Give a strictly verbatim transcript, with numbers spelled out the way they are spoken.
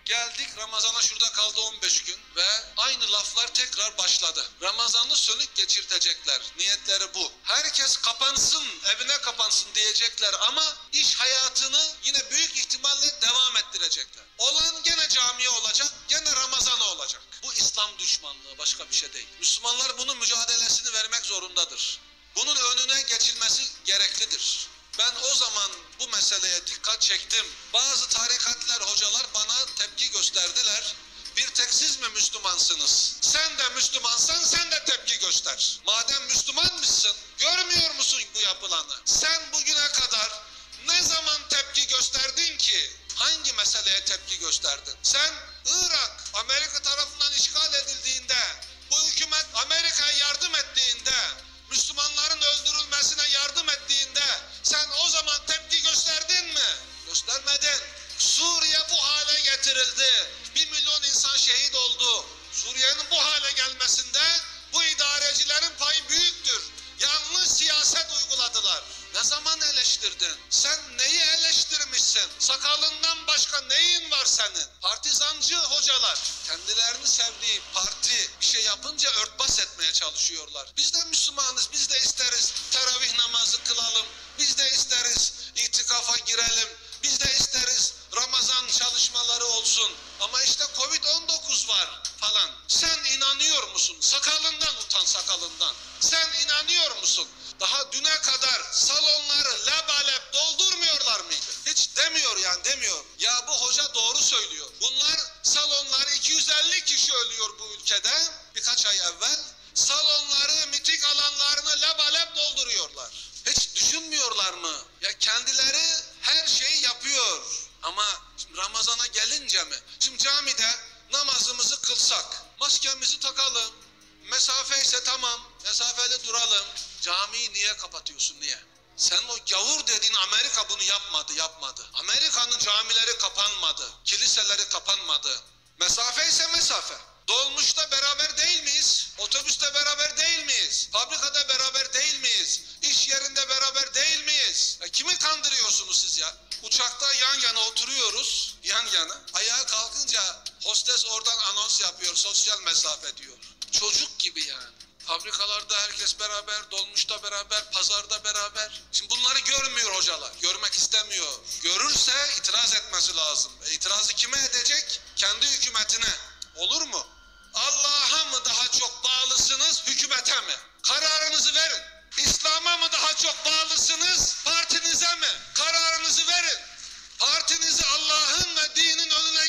Geldik Ramazan'a, şurada kaldı on beş gün ve aynı laflar tekrar başladı. Ramazan'ı sönük geçirtecekler. Niyetleri bu. Herkes kapansın, evine kapansın diyecekler ama iş hayatını yine büyük ihtimalle devam ettirecekler. Olan gene camiye olacak, gene Ramazan'a olacak. Bu İslam düşmanlığı, başka bir şey değil. Müslümanlar bunun mücadelesini vermek zorundadır. Bunun önüne geçilmesi gereklidir. Ben o zaman bu meseleye dikkat çektim. Bazı tarikatlar, hocalar bana tepki gösterdiler. Bir tek siz mi Müslümansınız? Sen de Müslümansan sen de tepki göster. Madem Müslümanmışsın, görmüyor musun bu yapılanı? Sen bugüne kadar ne zaman tepki gösterdin ki? Hangi meseleye tepki gösterdin? Sen Irak, Amerika tarafından işgal edildiğinde, bu hükümet Amerika'ya yardım ettiğinde, Müslümanların öldürülmesine yardım ettiğinde sen o zaman tepki gösterdin mi? Göstermedin. Suriye bu hale getirildi. Bir milyon insan şehit oldu. Suriye'nin bu hale gelmesinde bu idarecilerin payı büyüktür. Yanlış siyaset uyguladılar. Ne zaman eleştirdin? Sen neyi eleştirmişsin? Sakalından başka neyin var senin? Partizancı hocalar, kendilerini sevdiği parti bir şey yapınca örtbas etmeye çalışıyorlar. Biz de Müslümanız, biz de isteriz teravih namazı kılalım, biz de isteriz itikafa girelim, biz de isteriz Ramazan çalışmaları olsun. Ama işte Covid on dokuz var falan. Sen inanıyor musun? Sakalından utan, sakalından. Sen inanıyor musun? Daha düne kadar salonları lebalep doldurmuyorlar mıydı? Hiç demiyor yani, demiyor. Ya bu hoca doğru söylüyor. Bunlar salonları, iki yüz elli kişi ölüyor bu ülkede birkaç ay evvel. Salonları, miting alanlarını lebalep dolduruyorlar. Hiç düşünmüyorlar mı? Ya kendileri her şeyi yapıyor. Ama Ramazan'a gelince mi? Şimdi camide namazımızı kılsak, maskemizi takalım, mesafe ise tamam, mesafeli duralım. Camiyi niye kapatıyorsun, niye? Sen o gavur dediğin Amerika bunu yapmadı, yapmadı. Amerika'nın camileri kapanmadı, kiliseleri kapanmadı. Mesafe ise mesafe. Dolmuşta beraber değil miyiz? Otobüste beraber değil miyiz? Fabrikada beraber değil miyiz? İş yerinde beraber değil miyiz? Ya kimi kandırıyorsunuz siz ya? Uçakta yan yana oturuyoruz, yan yana. Ayağa kalkınca hostes oradan anons yapıyor, sosyal mesafe diyor. Çocuk gibi yani. Fabrikalarda herkes beraber, dolmuşta beraber, pazarda beraber. Şimdi bunları görmüyor hocalar, görmek istemiyor. Görürse itiraz etmesi lazım. E, itirazı kime edecek? Kendi hükümetine. Olur mu? Allah'a mı daha çok bağlısınız, hükümete mi? Kararınızı verin. İslam'a mı daha çok bağlısınız, partinize mi? Kararınızı verin. Partinizi Allah'ın ve dinin önüne